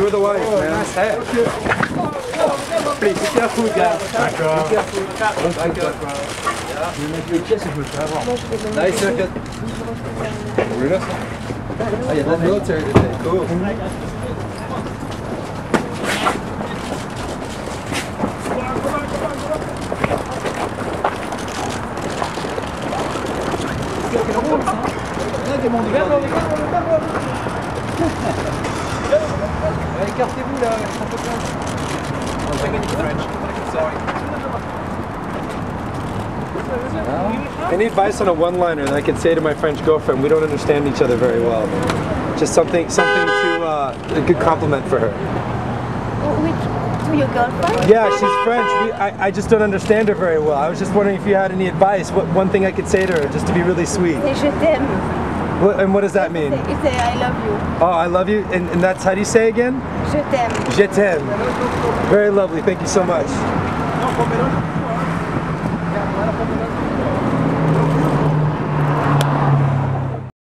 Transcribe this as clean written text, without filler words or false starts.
You're the wife, man. Nice hair. Please, be careful, guys. D'accord. Be careful. Je vais mettre les pièces et je me fais avoir. Nice haircut. Ah, il y a de la military today. Cool. Écartez-vous là, un peu plein. Any advice on a one-liner that I could say to my French girlfriend? We don't understand each other very well. Just something to a good compliment for her. To your girlfriend? Yeah, she's French. I just don't understand her very well. I was just wondering if you had any advice. What one thing I could say to her, just to be really sweet. Je t'aime. And what does that mean? It's I love you. Oh, I love you. And that's, how do you say again? Je t'aime. Je t'aime. Very lovely. Thank you so much.